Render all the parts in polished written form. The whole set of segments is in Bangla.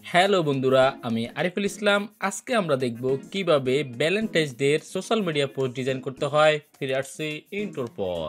হ্যালো বন্ধুরা, আমি আরিফুল ইসলাম। আজকে আমরা দেখব কিভাবে ভ্যালেন্টাইন্স ডে এর সোশ্যাল মিডিয়া পোস্ট ডিজাইন করতে হয়। ফিরে আসছি ইন্ট্রোর পর।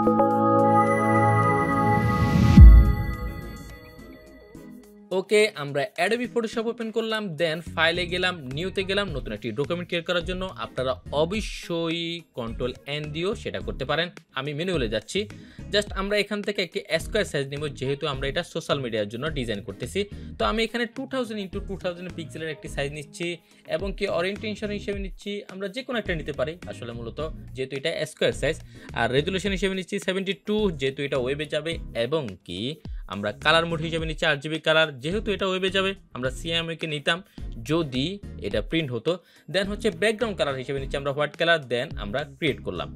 ওকে, আমরা অ্যাডোবি ফটোশপ ওপেন করলাম, দেন ফাইলে গেলাম, নিউতে গেলাম। নতুন একটি ডকুমেন্ট ক্রিয়েট করার জন্য আপনারা অবশ্যই কন্ট্রোল এন দিয়েও সেটা করতে পারেন। আমি ম্যানুয়ালে যাচ্ছি। জাস্ট আমরা এখান থেকে একটি স্কোয়ার সাইজ নিব, যেহেতু আমরা এটা সোশ্যাল মিডিয়ার জন্য ডিজাইন করতেছি। তো আমি এখানে 2000 ইন্টু 2000 পিক্সেলের একটি সাইজ নিচ্ছি এবং কি ওরিয়েন্টেশন হিসেবে নিচ্ছি আমরা যে কোনো একটা নিতে পারি আসলে, মূলত যেহেতু এটা স্কোয়ার সাইজ। আর রেজুলেশন হিসেবে নিচ্ছি 72, যেহেতু এটা ওয়েবে যাবে। এবং কি আমরা কালার মোড হিসেবে নিচ্ছি RGB কালার, যেহেতু এটা ওয়েবে যাবে। আমরা CMYK নিতাম যদি এটা প্রিন্ট হতো। দেন হচ্ছে ব্যাকগ্রাউন্ড কালার হিসেবে নিচ্ছি আমরা হোয়াইট কালার। দেন আমরা ক্রিয়েট করলাম।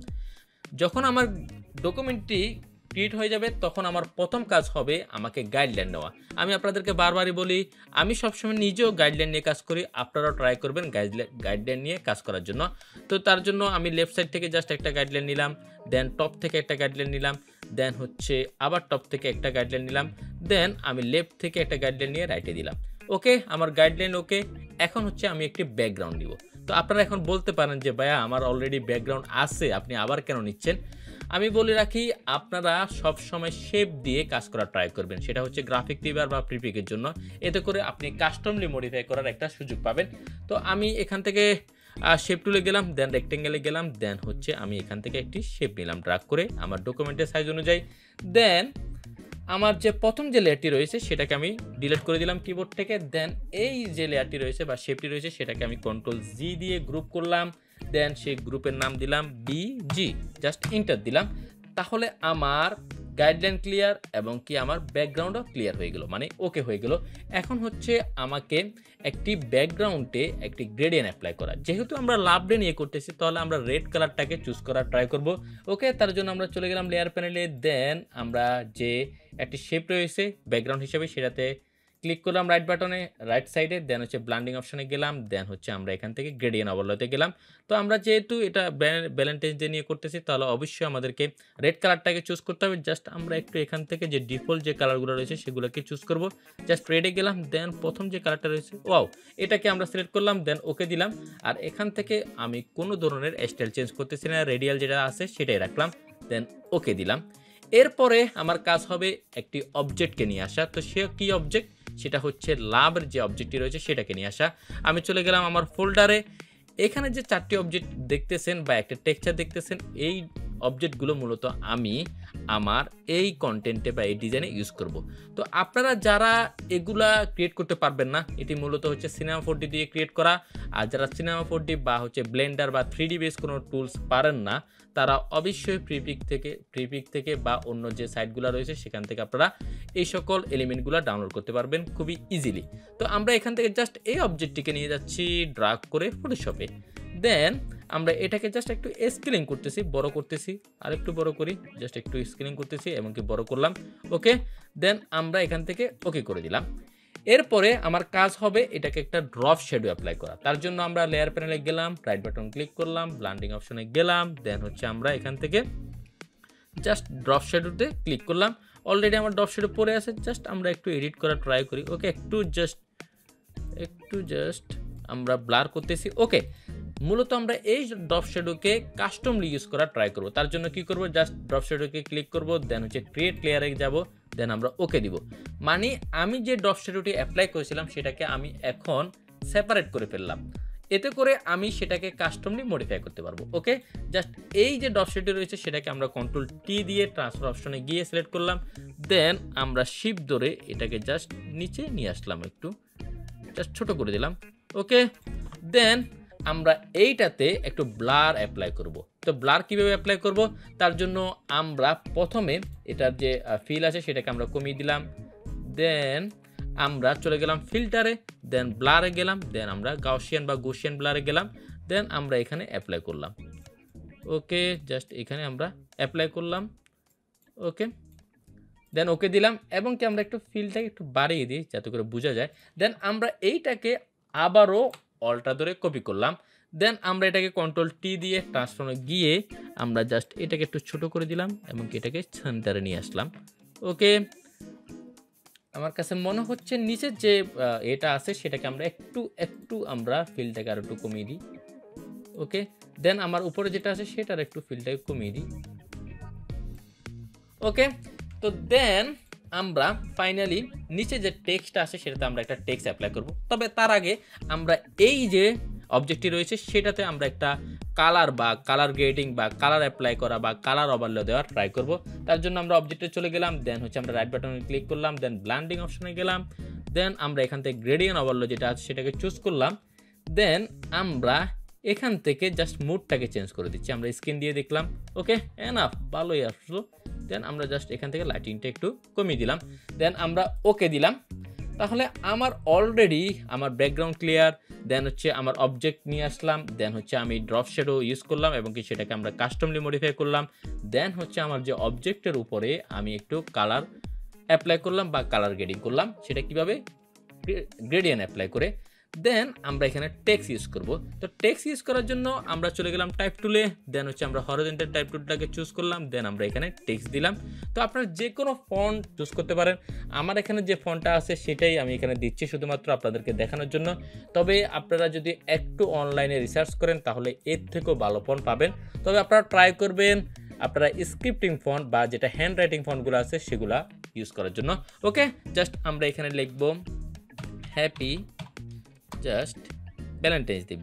যখন আমার ডকুমেন্টটি ক্রিয়েট হয়ে যাবে তখন আমার প্রথম কাজ হবে আমাকে গাইডলাইন নেওয়া। আমি আপনাদেরকে বারবারই বলি, আমি সবসময় নিজেও গাইডলাইন নিয়ে কাজ করি, আপনারাও ট্রাই করবেন গাইডলাইন নিয়ে কাজ করার জন্য। তো তার জন্য আমি লেফট সাইড থেকে জাস্ট একটা গাইডলাইন নিলাম, দেন টপ থেকে একটা গাইডলাইন নিলাম, দেন হচ্ছে আবার টপ থেকে একটা গাইডলাইন নিলাম, দেন আমি লেফট থেকে একটা গাইডলাইন নিয়ে রাইটে দিলাম। ওকে, আমার গাইডলাইন ওকে। এখন হচ্ছে আমি একটি ব্যাকগ্রাউন্ড দিব। তো আপনারা এখন বলতে পারেন যে ভাইয়া আমার অলরেডি ব্যাকগ্রাউন্ড আছে, আপনি আবার কেন নিচ্ছেন? আমি বলে রাখি, আপনারা সব সময় শেপ দিয়ে কাজ করার ট্রাই করবেন, সেটা হচ্ছে গ্রাফিক রিভার বা প্রিপিকের জন্য। এতে করে আপনি কাস্টমলি মডিফাই করার একটা সুযোগ পাবেন। তো আমি এখান থেকে শেপ টুলে গেলাম, দেন রেক্টেঙ্গেলে গেলাম, দেন হচ্ছে আমি এখান থেকে একটি শেপ নিলাম ড্রাগ করে আমার ডকুমেন্টের সাইজ অনুযায়ী। দেন আমার যে প্রথম যে লেয়ারটি রয়েছে সেটাকে আমি ডিলিট করে দিলাম কিবোর্ড থেকে। দেন এই যে লেয়ারটি রয়েছে বা শেপটি রয়েছে সেটাকে আমি Ctrl+G দিয়ে গ্রুপ করলাম। দেন সেই গ্রুপের নাম দিলাম BG, জাস্ট ইন্টার দিলাম। তাহলে আমার গাইডলাইন ক্লিয়ার এবং কি আমার ব্যাকগ্রাউন্ডও ক্লিয়ার হয়ে গেল, মানে ওকে হয়ে গেল। এখন হচ্ছে আমাকে একটি ব্যাকগ্রাউন্ডে একটি গ্রেডিয়েন্ট অ্যাপ্লাই করা। যেহেতু আমরা লাভ ডে নিয়ে করতেছি তাহলে আমরা রেড কালারটাকে চুজ করার ট্রাই করব। ওকে, তার জন্য আমরা চলে গেলাম লেয়ার প্যানেলে। দেন আমরা যে একটি শেপ রয়েছে ব্যাকগ্রাউন্ড হিসেবে সেটাতে ক্লিক করলাম রাইট বাটনে, রাইট সাইডে। দেন হচ্ছে ব্লান্ডিং অপশনে গেলাম, দেন হচ্ছে আমরা এখান থেকে গ্রেডিয়েন্ট ওভারলেতে গেলাম। তো আমরা যেহেতু এটা ভ্যালেন্টাইন্স ডে নিয়ে করতেছি তাহলে অবশ্যই আমাদেরকে রেড কালারটাকে চুজ করতে হবে। জাস্ট আমরা একটু এখান থেকে যে ডিফল্ট যে কালারগুলো রয়েছে সেগুলোকে চুজ করব। জাস্ট রেডে গেলাম, দেন প্রথম যে কালারটা রয়েছে ওয়াও, এটাকে আমরা সিলেক্ট করলাম, দেন ওকে দিলাম। আর এখান থেকে আমি কোনো ধরনের স্টাইল চেঞ্জ করতেছি না, রেডিয়াল যেটা আছে সেটাই রাখলাম, দেন ওকে দিলাম। এরপরে আমার কাজ হবে একটি অবজেক্টকে নিয়ে আসা। তো সে কি অবজেক্ট? সেটা হচ্ছে লাভের যে অবজেক্টটি রয়েছে সেটাকে নিয়ে আসা। আমি চলে গেলাম আমার ফোল্ডারে। এখানে যে 4টি অবজেক্ট দেখতেছেন বা একটা টেক্সচার দেখতেছেন, এই অবজেক্টগুলো মূলত আমি আমার এই কন্টেন্টে বা এই ডিজাইনে ইউজ করব। তো আপনারা যারা এগুলা ক্রিয়েট করতে পারবেন না, এটি মূলত হচ্ছে সিনেমা 4D দিয়ে ক্রিয়েট করা। আর যারা সিনেমা 4D বা হচ্ছে ব্লেন্ডার বা 3D বেস কোনো টুলস পারেন না, তারা অবশ্যই প্রিপিক থেকে বা অন্য যে সাইটগুলো রয়েছে সেখান থেকে আপনারা এই সকল এলিমেন্টগুলো ডাউনলোড করতে পারবেন খুবই ইজিলি। তো আমরা এখান থেকে জাস্ট এই অবজেক্টটিকে নিয়ে যাচ্ছি ড্রাগ করে ফটোশপে। দেন আমরা এটাকে জাস্ট একটু স্কেলিং করতেছি, বড় করতেছি, আর একটু বড় করি, জাস্ট একটু স্কেলিং করতেছি এবং কি বড় করলাম। ওকে, দেন আমরা এখান থেকে ওকে করে দিলাম। এরপরে আমার কাজ হবে এটাকে একটা ড্রপ শ্যাডো অ্যাপ্লাই করা। তার জন্য আমরা লেয়ার প্যানেলে গেলাম, রাইট বাটন ক্লিক করলাম, ব্লান্ডিং অপশনে গেলাম, দেন হচ্ছে আমরা এখান থেকে জাস্ট ড্রপ শ্যাডোতে ক্লিক করলাম। অলরেডি আমার ড্রপ শ্যাডো পড়ে আছে, জাস্ট আমরা একটু এডিট করার ট্রাই করি। ওকে, একটু জাস্ট আমরা ব্লার করতেছি। ওকে, মূলত আমরা এই ড্রপ শ্যাডোকে কাস্টমলি ইউজ করার ট্রাই করব। তার জন্য কি করব, জাস্ট ড্রপ শ্যাডোকে ক্লিক করব, দেন হচ্ছে ক্রিয়েট লেয়ারে যাব, দেন আমরা ওকে দিব। মানে আমি যে ড্রপ শ্যাডোটি অ্যাপ্লাই করেছিলাম সেটাকে আমি এখন সেপারেট করে ফেললাম। এতে করে আমি সেটাকে কাস্টমলি মডিফাই করতে পারবো। ওকে, জাস্ট এই যে ড্রপ শ্যাডো রয়েছে সেটাকে আমরা Ctrl+T দিয়ে ট্রান্সফার অপশনে গিয়ে সিলেক্ট করলাম। দেন আমরা শিফট ধরে এটাকে জাস্ট নিচে নিয়ে আসলাম, একটু জাস্ট ছোট করে দিলাম। ওকে, দেন আমরা এইটাতে একটু ব্লার অ্যাপ্লাই করব। তো ব্লার কিভাবে অ্যাপ্লাই করব, তার জন্য আমরা প্রথমে এটার যে ফিল আছে সেটাকে আমরা কমিয়ে দিলাম। দেন আমরা চলে গেলাম ফিল্টারে, দেন ব্লারে গেলাম, দেন আমরা গাউসিয়ান বা গুসিয়ান ব্লারে গেলাম, দেন আমরা এখানে অ্যাপ্লাই করলাম। ওকে, জাস্ট এখানে আমরা অ্যাপ্লাই করলাম। ওকে, দেন ওকে দিলাম এবং কি আমরা একটু ফিলটাকে একটু বাড়িয়ে দিই যাতে করে বোঝা যায়। দেন আমরা এইটাকে আবারও অল্টা ধরে কপি করলাম। দেন আমরা এটাকে Ctrl+T দিয়ে ট্রান্সফর্মে গিয়ে আমরা জাস্ট এটাকে একটু ছোট করে দিলাম এবং কি এটাকে সেন্টারে নিয়ে আসলাম। ওকে, আমার কাছে মনে হচ্ছে নিচের যে এটা আছে সেটাকে আমরা একটু আমরা ফিলটাকে আর একটু কমিয়ে দিই। ওকে, দেন আমার উপরে যেটা আছে সেটার একটু ফিলটাকে কমিয়ে দিই। ওকে, তো দেন আমরা ফাইনালি নিচে যে টেক্সটটা আছে সেটাতে আমরা একটা টেক্সট অ্যাপ্লাই করব। তবে তার আগে আমরা এই যে অবজেক্টটি রয়েছে সেটাতে আমরা একটা কালার বা কালার গ্রেডিং বা কালার অ্যাপ্লাই করা বা কালার ওভারলে দেওয়ার ট্রাই করব। তার জন্য আমরা অবজেক্টে চলে গেলাম, দেন হচ্ছে আমরা রাইট বাটনে ক্লিক করলাম, দেন ব্লেন্ডিং অপশনে গেলাম, দেন আমরা এখান থেকে গ্রেডিয়েন্ট ওভারলে যেটা আছে সেটাকে চুজ করলাম, দেন আমরা এখান থেকে জাস্ট মুডটাকে চেঞ্জ করে দিচ্ছি। আমরা স্ক্রিন দিয়ে দেখলাম, ওকে এনাফ, ভালোই আসলো। দেন আমরা জাস্ট এখান থেকে লাইটিংটা একটু কমিয়ে দিলাম, দেন আমরা ওকে দিলাম। তাহলে আমার অলরেডি আমার ব্যাকগ্রাউন্ড ক্লিয়ার, দেন হচ্ছে আমার অবজেক্ট নিয়ে আসলাম, দেন হচ্ছে আমি ড্রপ শ্যাডো ইউজ করলাম এবং কি সেটাকে আমরা কাস্টমলি মডিফাই করলাম, দেন হচ্ছে আমার যে অবজেক্টের উপরে আমি একটু কালার অ্যাপ্লাই করলাম বা কালার গ্রেডিং করলাম। সেটা কিভাবে? গ্রেডিয়েন্ট অ্যাপ্লাই করে। দেন আমরা এখানে টেক্সট ইউজ করব। তো টেক্সট ইউজ করার জন্য আমরা চলে গেলাম টাইপ টুলে, দেন হচ্ছে আমরা হরিজন্টাল টাইপ টুলটাকে চুজ করলাম, দেন আমরা এখানে টেক্সট দিলাম। তো আপনারা যে কোনো ফন্ট চুজ করতে পারেন। আমার এখানে যে ফন্টটা আছে সেটাই আমি এখানে দিচ্ছি শুধুমাত্র আপনাদেরকে দেখানোর জন্য। তবে আপনারা যদি একটু অনলাইনে রিসার্চ করেন তাহলে এর থেকেও ভালো ফন্ট পাবেন। তবে আপনারা ট্রাই করবেন আপনারা স্ক্রিপ্টিং ফন্ট বা যেটা হ্যান্ড রাইটিং ফন্টগুলো আছে সেগুলা ইউজ করার জন্য। ওকে, জাস্ট আমরা এখানে লিখব happy just Valentine's day,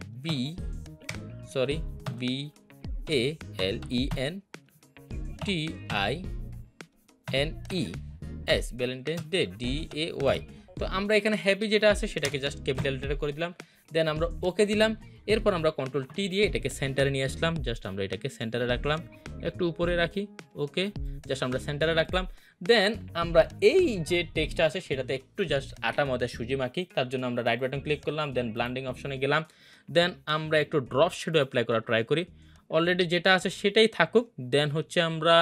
VALENTINES Valentine's day DAY। তো আমরা এখানে হ্যাপি যেটা আছে সেটাকে জাস্ট ক্যাপিটাল লেটারে করে দিলাম, দেন আমরা ওকে দিলাম। এরপর আমরা কন্ট্রোল টি দিয়ে এটাকে সেন্টারে নিয়ে আসলাম, জাস্ট আমরা এটাকে সেন্টারে রাখলাম, একটু উপরে রাখি, ওকে জাস্ট আমরা সেন্টারে রাখলাম। দেন আমরা এই যে টেক্সটটা আছে সেটাতে একটু জাস্ট আটা ময়দা সুজি মাখি। তার জন্য আমরা রাইট বাটন ক্লিক করলাম, দেন ব্লেন্ডিং অপশনে গেলাম, দেন আমরা একটু ড্রপ শ্যাডো অ্যাপ্লাই করা ট্রাই করি। অলরেডি যেটা আছে সেটাই থাকুক। দেন হচ্ছে আমরা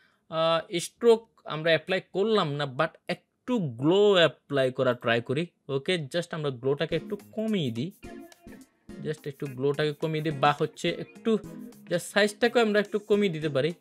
স্ট্রোক আমরা অ্যাপ্লাই করলাম না, বাট একটু গ্লো অ্যাপ্লাই করা ট্রাই করি। ওকে, জাস্ট আমরা গ্লোটাকে একটু কমিয়ে দিই, জাস্ট একটু গ্লোটাকে কমিয়ে দিই, বা হচ্ছে একটু জাস্ট সাইজটাকে আমরা একটু কমিয়ে দিতে পারি।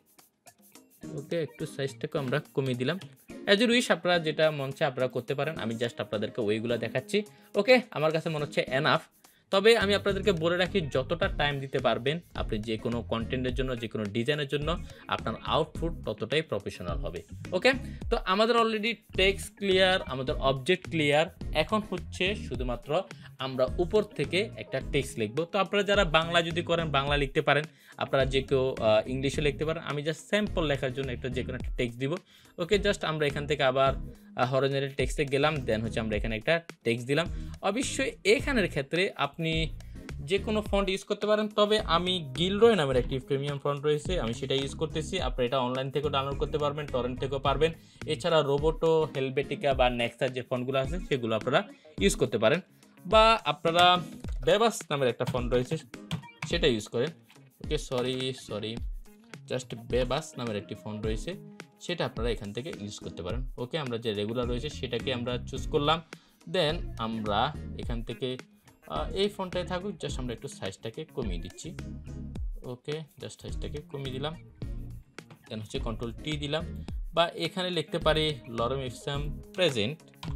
ওকে, একটু সাইজটাকে আমরা কমিয়ে দিলাম। অ্যাজ ইউ উইশ, আপনারা যেটা মন চায় আপনারা করতে পারেন। আমি জাস্ট আপনাদেরকে ওইগুলো দেখাচ্ছি। ওকে, আমার কাছে মনে হচ্ছে এনাফ। তবে আমি আপনাদেরকে বলে রাখি যতটা টাইম দিতে পারবেন আপনি যে কোনো কন্টেন্টের জন্য, যে কোনো ডিজাইনের জন্য আপনার আউটপুট ততটাই প্রফেশনাল হবে। ওকে, তো আমাদের অলরেডি টেক্সট ক্লিয়ার, আমাদের অবজেক্ট ক্লিয়ার। এখন হচ্ছে শুধুমাত্র আমরা উপর থেকে একটা টেক্সট লিখবো। তো আপনারা যারা বাংলা যদি করেন বাংলা লিখতে পারেন, আপনারা যে কেউ ইংলিশে লিখতে পারেন। আমি জাস্ট স্যাম্পল লেখার জন্য একটা যে কোনো একটা টেক্সট দিব। ওকে, জাস্ট আমরা এখান থেকে আবার হরিজন্টাল টেক্সটে গেলাম, দেন হচ্ছে আমরা এখানে একটা টেক্সট দিলাম। অবশ্যই এখানের ক্ষেত্রে আপনি যে কোনো ফন্ট ইউজ করতে পারেন, তবে আমি গিলরয় নামের একটি প্রিমিয়াম ফন্ট রয়েছে, আমি সেটা ইউজ করতেছি। আপনারা এটা অনলাইন থেকেও ডাউনলোড করতে পারবেন, টরেন্ট থেকেও পারবেন। এছাড়া রোবোটো, হেলবেটিকা বা নেক্সার যে ফন্টগুলো আছে সেগুলো আপনারা ইউজ করতে পারেন, বা আপনারা বেবাস নামের একটা ফন্ট রয়েছে সেটা ইউজ করেন। ওকে, সরি জাস্ট বেবাস নামের একটি ফন্ট রয়েছে, সেটা আপনারা এখান থেকে ইউজ করতে পারেন। ওকে, আমরা যে রেগুলার রয়েছে সেটাকে আমরা চুজ করলাম, দেন আমরা এখান থেকে এই ফন্টটাই থাকুক, জাস্ট আমরা একটু সাইজটাকে কমিয়ে দিচ্ছি। ওকে, জাস্ট সাইজটাকে কমিয়ে দিলাম, দেন হচ্ছে কন্ট্রোল টি দিলাম, বা এখানে লিখতে পারি লরেম ইপসাম প্রেজেন্ট।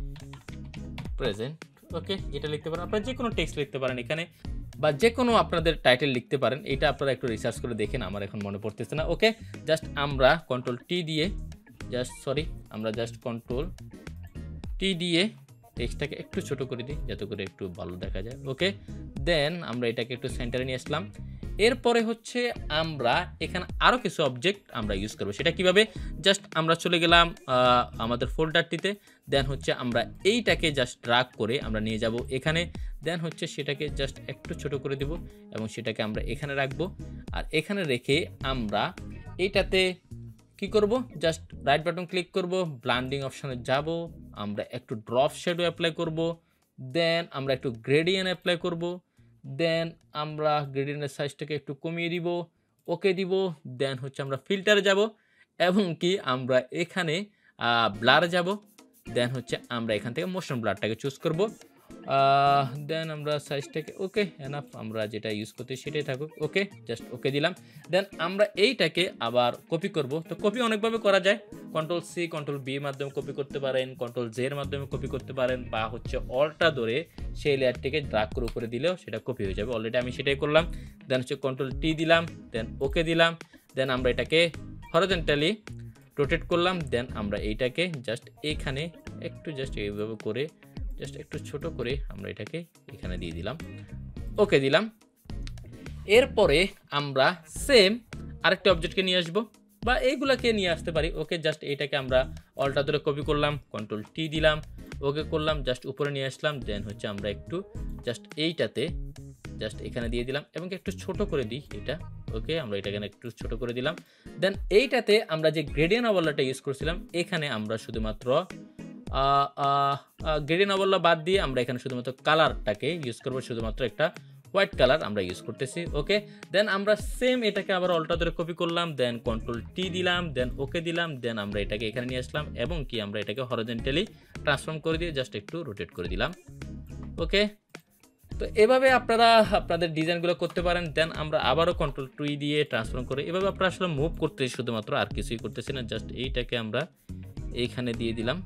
ওকে, এটা লিখতে পারেন। আপনারা যে কোনো টেক্সট লিখতে পারেন এখানে, বা যে কোনো আপনাদের টাইটেল লিখতে পারেন। এটা আপনারা একটু রিসার্চ করে দেখেন, আমার এখন মনে পড়তেছে না। ওকে, জাস্ট আমরা কন্ট্রোল টি দিয়ে আমরা জাস্ট কন্ট্রোল টি দিয়ে টেক্সটটাকে একটু ছোট করে দিই যাতে করে একটু ভালো দেখা যায়। ওকে, দেন আমরা এটাকে একটু সেন্টারে নিয়ে আসলাম। এরপরে হচ্ছে আমরা এখানে আরও কিছু অবজেক্ট আমরা ইউজ করবো। সেটা কিভাবে? জাস্ট আমরা চলে গেলাম আমাদের ফোল্ডারটিতে, দেন হচ্ছে আমরা এইটাকে জাস্ট ড্রাগ করে আমরা নিয়ে যাব এখানে, দেন হচ্ছে সেটাকে জাস্ট একটু ছোট করে দিব এবং সেটাকে আমরা এখানে রাখবো। আর এখানে রেখে আমরা এইটাতে কি করব? জাস্ট রাইট বাটন ক্লিক করব, ব্লেন্ডিং অপশনে যাব, আমরা একটু ড্রপ শ্যাডো অ্যাপ্লাই করব, দেন আমরা একটু গ্রেডিয়েন্ট অ্যাপ্লাই করব, দেন আমরা গ্রেডিয়েন্টের সাইজটাকে একটু কমিয়ে দিব, ওকে দিব, দেন হচ্ছে আমরা ফিল্টারে যাব এবং কি আমরা এখানে ব্লারে যাব, দেন হচ্ছে আমরা এখান থেকে মোশন ব্লারটাকে চুজ করব। দেন আমরা সাইজটাকে ওকে এনাফ, আমরা যেটা ইউজ করতে সেটাই থাকুক। ওকে, জাস্ট ওকে দিলাম। দেন আমরা এইটাকে আবার কপি করব। তো কপি অনেকভাবে করা যায়, কন্ট্রোল সি কন্ট্রোল বি এর মাধ্যমে কপি করতে পারেন, কন্ট্রোল জে এর মাধ্যমে কপি করতে পারেন, বা হচ্ছে অলটা ধরে সেই লেয়ারটিকে ড্রাগ করে উপরে দিলেও সেটা কপি হয়ে যাবে। অলরেডি আমি সেটাই করলাম। দেন হচ্ছে কন্ট্রোল টি দিলাম, দেন ওকে দিলাম। দেন আমরা এটাকে হরিজন্টালি রোটেট করলাম। দেন আমরা এইটাকে জাস্ট এইখানে একটু জাস্ট এইভাবে করে জাস্ট একটু ছোট করে আমরা এটাকে এখানে দিয়ে দিলাম, ওকে দিলাম। এরপরে আমরা সেম আরেকটা অবজেক্টকে নিয়ে আসবো, বা এইগুলাকে নিয়ে আসতে পারি। ওকে, জাস্ট এইটাকে আমরা অলটা ধরে কপি করলাম, কন্ট্রোল টি দিলাম, ওকে করলাম, জাস্ট উপরে নিয়ে আসলাম। দেন হচ্ছে আমরা একটু জাস্ট এইটাতে জাস্ট এখানে দিয়ে দিলাম এবং একটু ছোট করে দিই এটা। ওকে, আমরা এটা এখানে একটু ছোট করে দিলাম। দেন এইটাতে আমরা যে গ্রেডিয়েন্ট ওভারলেটা ইউজ করছিলাম, এখানে আমরা শুধুমাত্র গ্রেডিয়েন্ট ওভারলে বাদ দিয়ে আমরা এখানে শুধুমাত্র কালারটাকে ইউজ করবো, শুধুমাত্র একটা হোয়াইট কালার আমরা ইউজ করতেছি। ওকে, দেন আমরা সেম এটাকে আবার অলটা ধরে কপি করলাম, দেন কন্ট্রোল টি দিলাম, দেন ওকে দিলাম। দেন আমরা এটাকে এখানে নিয়ে আসলাম এবং কি আমরা এটাকে হরিজন্টালি ট্রান্সফর্ম করে দিয়ে জাস্ট একটু রোটেট করে দিলাম। ওকে, তো এভাবে আপনারা আপনাদের ডিজাইনগুলো করতে পারেন। দেন আমরা আবারও কন্ট্রোল টুই দিয়ে ট্রান্সফর্ম করে এভাবে আপনারা আসলে মুভ করতেছি শুধুমাত্র, আর কিছুই করতেছি না। জাস্ট এইটাকে আমরা এইখানে দিয়ে দিলাম,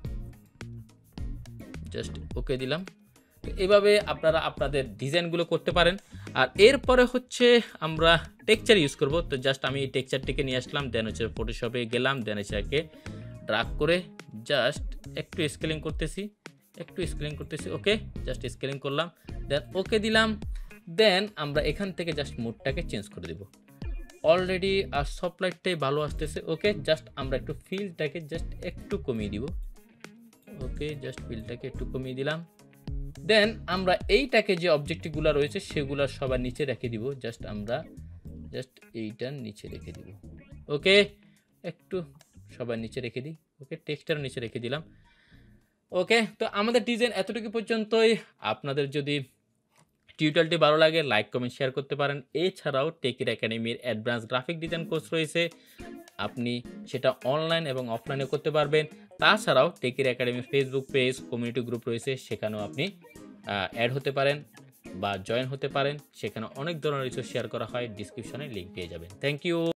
জাস্ট ওকে দিলাম। তো এভাবে আপনারা আপনাদের ডিজাইনগুলো করতে পারেন। আর এরপরে হচ্ছে আমরা টেক্সচার ইউজ করব। তো জাস্ট আমি এই টেক্সচারটিকে নিয়ে আসলাম, দেন হচ্ছে ফটোশপে গেলাম, দেন এটাকে ড্রাগ করে জাস্ট একটু স্কেলিং করতেছি, ওকে, জাস্ট স্কেলিং করলাম, দেন ওকে দিলাম। দেন আমরা এখান থেকে জাস্ট মোডটাকে চেঞ্জ করে দেব। অলরেডি আর সফট লাইটটাই ভালো আসতেছে। ওকে, জাস্ট আমরা একটু ফিলটাকে জাস্ট একটু কমিয়ে দিব। ওকে, জাস্ট ফিলটাকে একটু কমিয়ে দিলাম। দেন আমরা এইটাকে যে অবজেক্টগুলো রয়েছে সেগুলো সবার নিচে রেখে দিব। জাস্ট আমরা জাস্ট এইটার নিচে রেখে দিব। ওকে, একটু সবার নিচে রেখে দিই। ওকে, টেক্সটার নিচে রেখে দিলাম। ওকে, তো আমাদের ডিজাইন এতটুকু পর্যন্তই। আপনাদের যদি টিউটোরিয়ালটি ভালো লাগে লাইক কমেন্ট শেয়ার করতে পারেন। এছাড়াও টেকির একাডেমির অ্যাডভান্স গ্রাফিক ডিজাইন কোর্স রয়েছে, আপনি সেটা অনলাইন এবং অফলাইনে করতে পারবেন। তাছাড়াও টেকির একাডেমির ফেসবুক পেজ কমিউনিটি গ্রুপ রয়েছে, সেখানেও আপনি অ্যাড হতে পারেন বা জয়েন হতে পারেন। সেখানে অনেক ধরনের রিসোর্স শেয়ার করা হয়, ডিসক্রিপশনে লিঙ্ক পেয়ে যাবেন। Thank you.